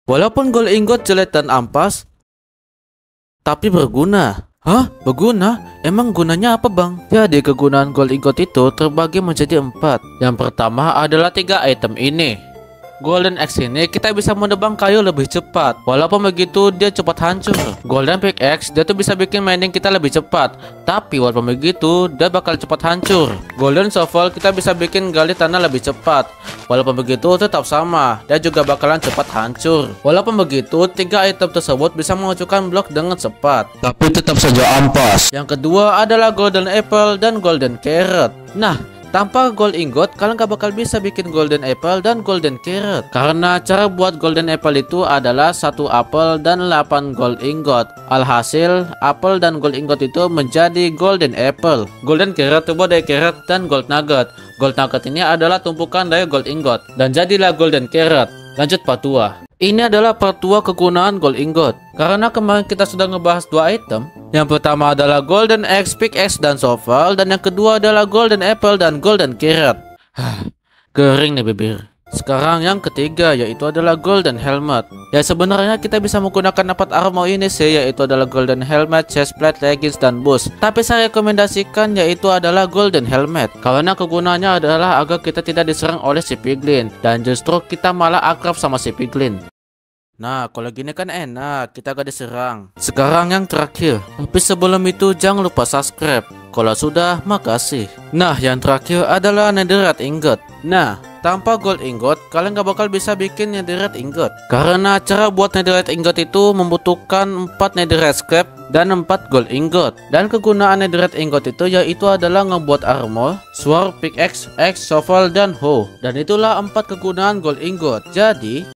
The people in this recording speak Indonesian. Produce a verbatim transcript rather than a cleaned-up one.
Walaupun gold ingot jelek dan ampas, tapi berguna. Hah? Berguna? Emang gunanya apa bang? Jadi kegunaan gold ingot itu terbagi menjadi empat. Yang pertama adalah tiga item ini. Golden Axe ini kita bisa menebang kayu lebih cepat. Walaupun begitu dia cepat hancur. Golden Pickaxe dia tuh bisa bikin mining kita lebih cepat. Tapi walaupun begitu dia bakal cepat hancur. Golden Shovel kita bisa bikin gali tanah lebih cepat. Walaupun begitu tetap sama, dia juga bakalan cepat hancur. Walaupun begitu tiga item tersebut bisa menghancurkan blok dengan cepat. Tapi tetap saja ampas. Yang kedua adalah Golden Apple dan Golden Carrot. Nah, tanpa gold ingot, kalian gak bakal bisa bikin golden apple dan golden carrot. Karena cara buat golden apple itu adalah satu apel dan delapan gold ingot. Alhasil, apel dan gold ingot itu menjadi golden apple. Golden carrot terbuat dari carrot dan gold nugget. Gold nugget ini adalah tumpukan dari gold ingot. Dan jadilah golden carrot. Lanjut part dua. Ini adalah part dua kegunaan gold ingot. Karena kemarin kita sudah ngebahas dua item. Yang pertama adalah golden axe, pickaxe, dan shovel. Dan yang kedua adalah golden apple dan golden carrot. Hah, kering nih bibir. Sekarang yang ketiga yaitu adalah golden helmet. Ya sebenarnya kita bisa menggunakan empat armor ini sih, yaitu adalah golden helmet, chestplate, leggings, dan boots. Tapi saya rekomendasikan yaitu adalah golden helmet. Karena kegunaannya adalah agar kita tidak diserang oleh si piglin. Dan justru kita malah akrab sama si piglin. Nah, kalau gini kan enak, kita gak diserang. Sekarang yang terakhir. Tapi sebelum itu jangan lupa subscribe. Kalau sudah, makasih. Nah, yang terakhir adalah netherite ingot. Nah, tanpa gold ingot, kalian gak bakal bisa bikin netherite ingot. Karena cara buat netherite ingot itu membutuhkan empat netherite scrap dan empat gold ingot. Dan kegunaan netherite ingot itu yaitu adalah ngebuat armor, sword, pickaxe, axe, shovel, dan hoe. Dan itulah empat kegunaan gold ingot. Jadi